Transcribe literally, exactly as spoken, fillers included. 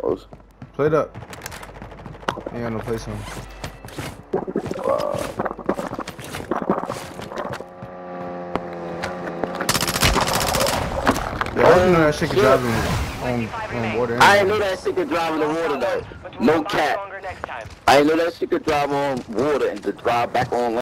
Pause. Play it up. Ain't got no place on. Uh, Yeah, I didn't know that shit could drive in, on, on water. I didn't know that shit could drive in the water though. No cap. I didn't know that shit could drive on water and to drive back on land.